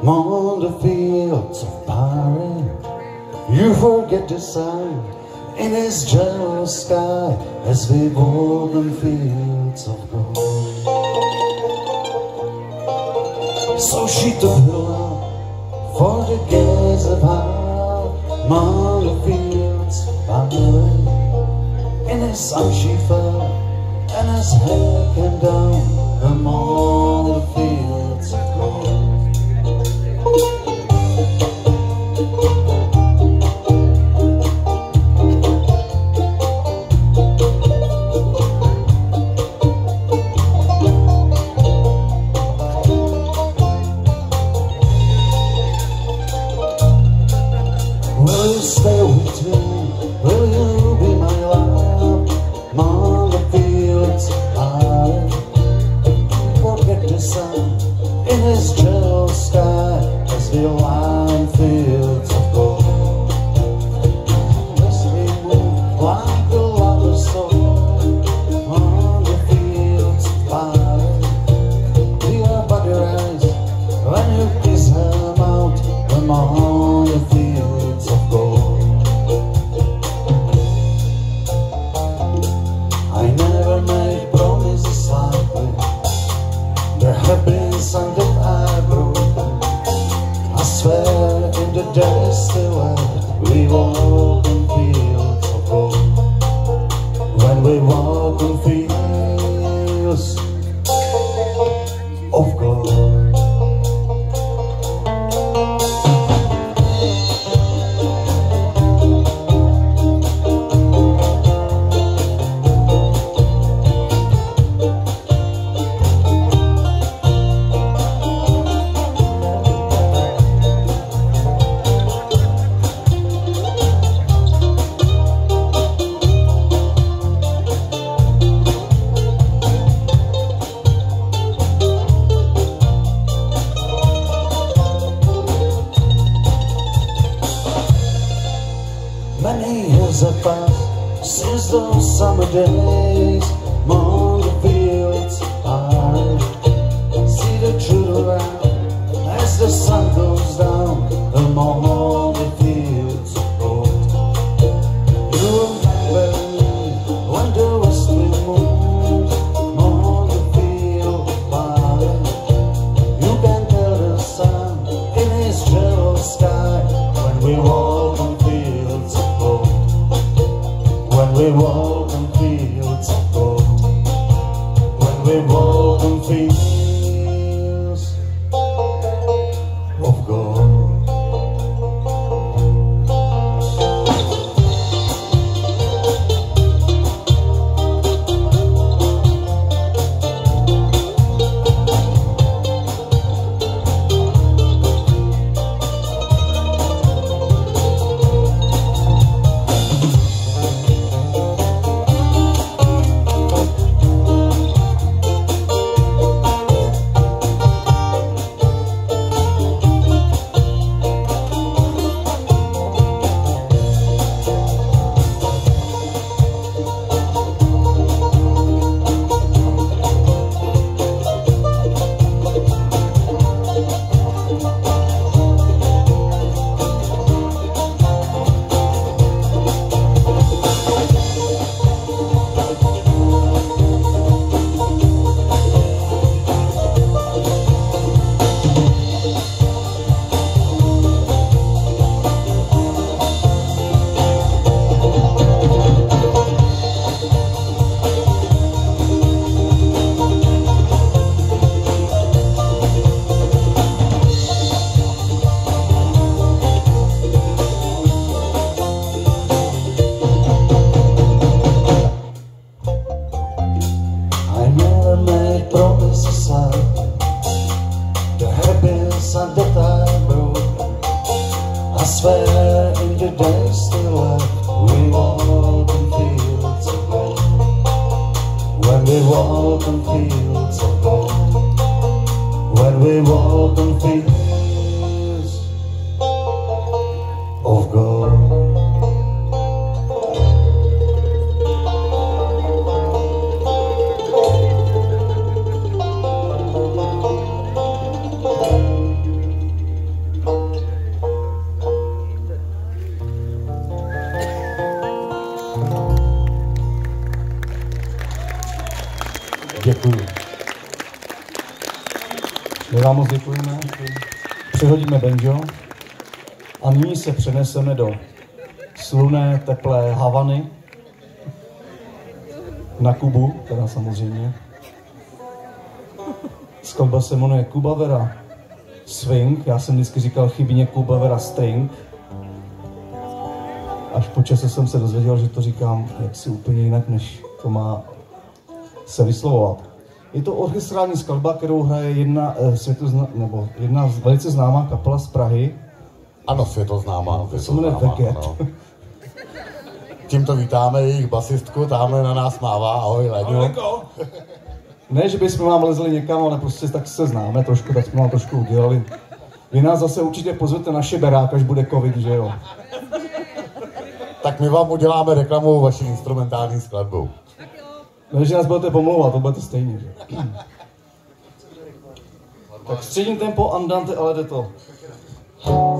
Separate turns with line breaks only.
On the fields of Paris, you forget the sun in his jealous sky as we walk on fields of gold. So she took her love for the gaze of her among the fields of Paris. In his sun she fell, and his hair came down among the fields of gold. Will you stay with me? Will you be my love? Among the fields I forget the sun in his jealous sky as we line fields of gold. As we move like a lover's soul on the fields of fire, your body rise when you kiss her mouth among the fields of gold. I never made promises like this. There have been some that I broken. I swear in the dusty world we walk in fields of gold. When we walk in fields of gold. Many years have passed since those summer days among the fields I see the truth around as the sun goes down among the fields of gold. You remember me when the west wind moves among the field of fire. You can tell the sun in his jealous sky when we walk on fields of gold. When we walk on fields of gold. When we walk on fields of gold. Promises like there have been some that I broke. I swear in the days still life we walk in fields of gold. When we walk on fields of gold. When we walk on fields of gold. Děkuju. My vám moc děkujeme. Přehodíme banjo a nyní se přeneseme do slunné, teplé Havany na Kubu, teda samozřejmě. Skladba se jmenuje Cuba Vera Swing, já jsem vždycky říkal chybně Cuba Vera String. Až po čase jsem se dozvěděl, že to říkám jaksi úplně jinak, než to má se vyslovovat. Je to orchestrální skladba, kterou hraje jedna velice známá kapela z Prahy.
Ano, světoznámá.
To se jmenuje Veget.
Tímto vítáme jejich basistku, tamhle na nás mává. Ahoj, Léďo.
Ne, že bychom vám lezli někam, ale prostě tak se známe trošku, tak jsme vám trošku udělali. Vy nás zase určitě pozvete na Šeberák, až bude covid, že jo?
Tak my vám uděláme reklamu vaší instrumentální skladbou.
Ne, že nás budete pomlouvat, to budete stejně, že? Tak střední tempo, andante, ale jde to.